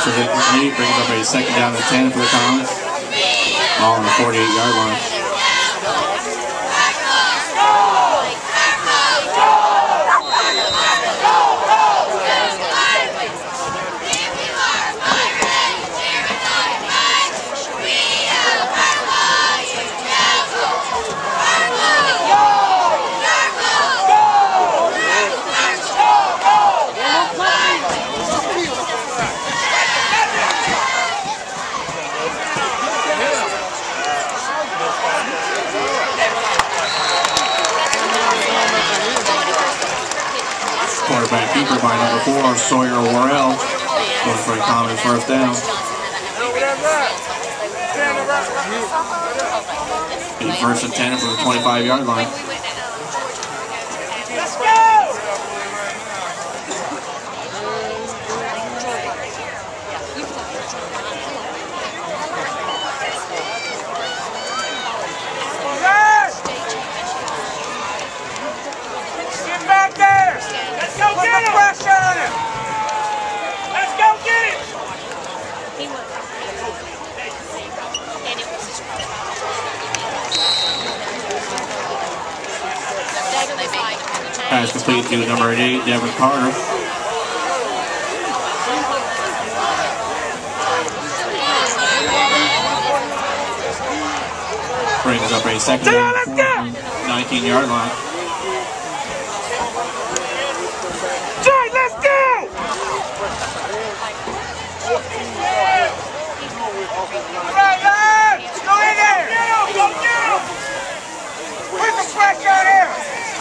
passes it complete, brings up a second down and 10 for the Comets. Ball on the 48-yard line. Quarterback keeper by number 4, Sawyer Worrell, going for a Comets first down. In first and 10 from the 25-yard line. Let's go! Get back there! Let's go get him! Pressure on him! Let's go get him! Pass complete to number 8, Devin Carter. Brings up a second down, 19-yard line. Jay, let's go! All right, lads! Go in there! Go get him! Where's the pressure out here?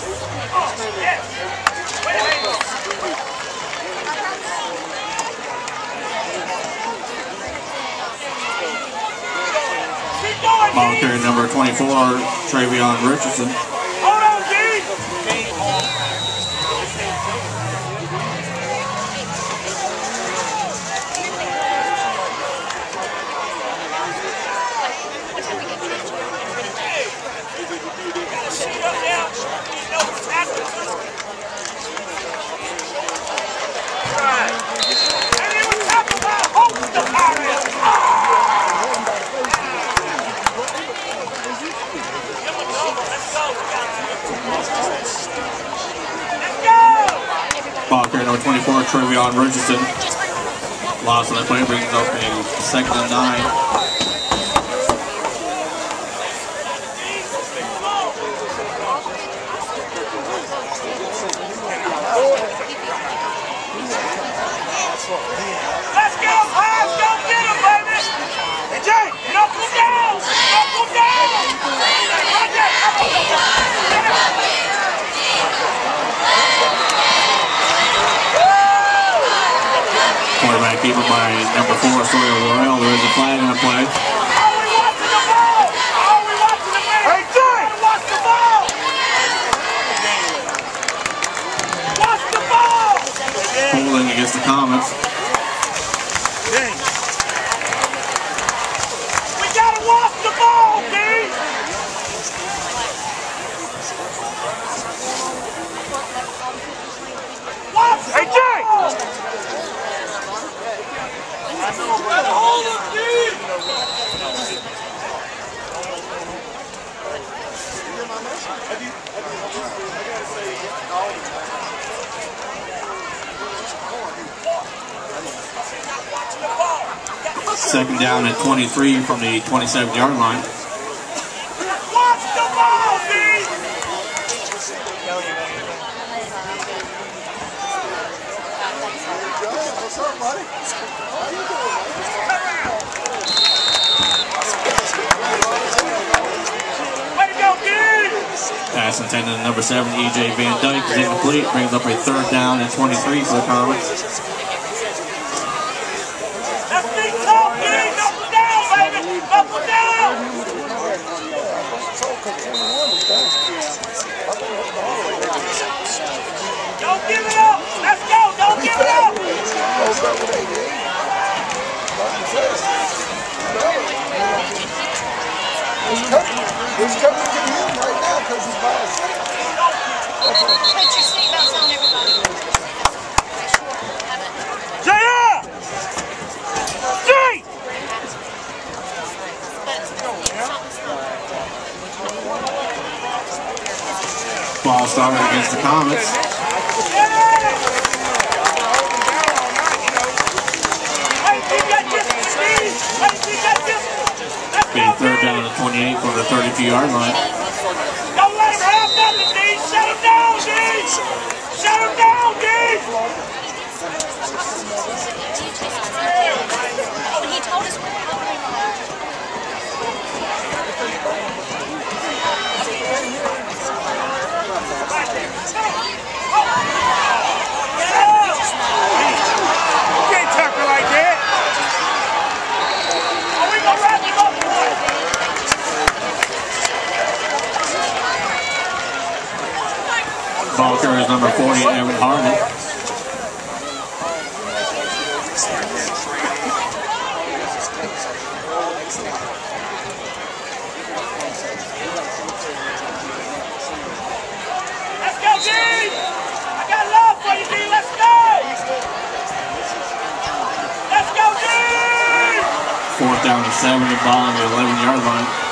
Ball carrier number 24, Travion Richardson. Hold on, G! Ball carrier number 24, Travion Richardson. Loss on the play, brings up a second and 9. Let's go, Pies! Go get him, baby! Hey, Jay, knuckle down! Knuckle down! Right there! Quarterback keeper by number 4, Sawyer Worrell. There is a flag on the play. Are we watching the ball? Are we watching the man? Hey, Jay! Watch the ball! Watch the ball! Holding against the Comets. We gotta watch the ball, D! Watch the hey, Jay! Hold him, D! Second down at 23 from the 27-yard line. Watch the ball, D! What's up, buddy? How you doing? Way to go, D! Pass intended to number 7, E.J. Van Dyke is incomplete. Brings up a third down and 23 for the Comets. Let's be tough, D! Knuckle down, baby! Knuckle down! Don't give it up! Let's go! Don't give it up! He's coming to him right now because he's by himself. Put your seatbelts on, everybody. Jaya! Ball started against the Comets. Being third down to 28 from the 32-yard line. Don't let him have nothing, D. Shut him down, D. Shut him down, D. Oh, he told us we're helping him. You can't tackle like that. Are we gonna wrap him up, boy? Ball carrier is number 40, Devin Carter. Let's go, D. I got love for you, D. Let's go. Let's go, D. 4th down to 7, ball on the 11-yard line.